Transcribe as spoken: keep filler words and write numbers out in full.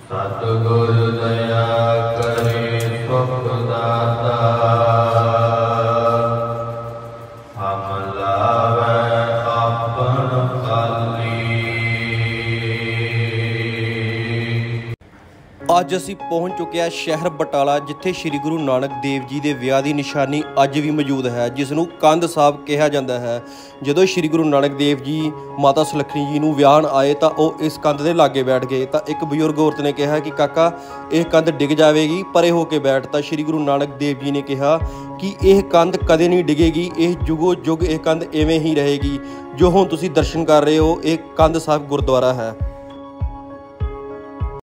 सतगुर दया करे सुख दाता, हम लावै आपन खाली। ਅੱਜ ਅਸੀਂ ਪਹੁੰਚ ਚੁੱਕੇ ਹਾਂ ਸ਼ਹਿਰ ਬਟਾਲਾ, ਜਿੱਥੇ ਸ਼੍ਰੀ ਗੁਰੂ ਨਾਨਕ ਦੇਵ ਜੀ ਦੇ ਵਿਆਹ ਦੀ ਨਿਸ਼ਾਨੀ ਅੱਜ ਵੀ ਮੌਜੂਦ ਹੈ, ਜਿਸ ਨੂੰ ਕੰਧ ਸਾਹਿਬ ਕਿਹਾ ਜਾਂਦਾ ਹੈ। ਜਦੋਂ ਸ਼੍ਰੀ ਗੁਰੂ ਨਾਨਕ ਦੇਵ ਜੀ ਮਾਤਾ ਸੁਲੱਖਣੀ ਜੀ ਨੂੰ ਵਿਆਹਣ ਆਏ ਤਾਂ ਉਹ ਇਸ ਕੰਧ ਦੇ ਲਾਗੇ ਬੈਠ ਗਏ। ਤਾਂ ਇੱਕ ਬਜ਼ੁਰਗ ਔਰਤ ਨੇ ਕਿਹਾ ਕਿ ਕਾਕਾ ਇਹ ਕੰਧ ਡਿੱਗ ਜਾਵੇਗੀ, ਪਰੇ ਹੋ ਕੇ ਬੈਠ। ਤਾਂ ਸ਼੍ਰੀ ਗੁਰੂ ਨਾਨਕ ਦੇਵ ਜੀ ਨੇ ਕਿਹਾ ਕਿ ਇਹ ਕੰਧ ਕਦੇ ਨਹੀਂ ਡਿੱਗੇਗੀ, ਇਹ ਜੁਗੋ ਜੁਗ ਇਹ ਕੰਧ ਇਵੇਂ ਹੀ ਰਹੇਗੀ। ਜੋ ਹੁਣ ਤੁਸੀਂ ਦਰਸ਼ਨ ਕਰ ਰਹੇ ਹੋ ਇਹ ਕੰਧ ਸਾਹਿਬ ਗੁਰਦੁਆਰਾ ਹੈ।